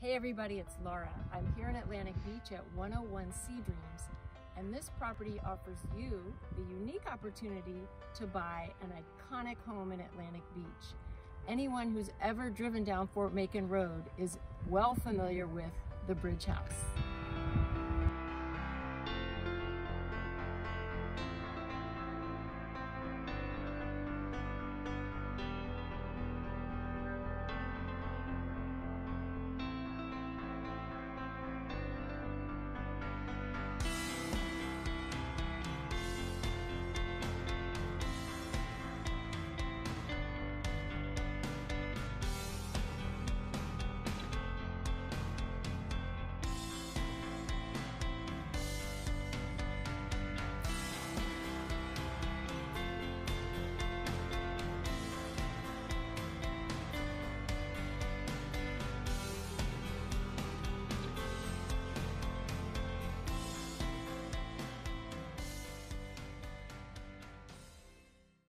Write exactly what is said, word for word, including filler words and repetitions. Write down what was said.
Hey everybody, it's Laura. I'm here in Atlantic Beach at one oh one Sea Dreams, and this property offers you the unique opportunity to buy an iconic home in Atlantic Beach. Anyone who's ever driven down Fort Macon Road is well familiar with the Bridge House.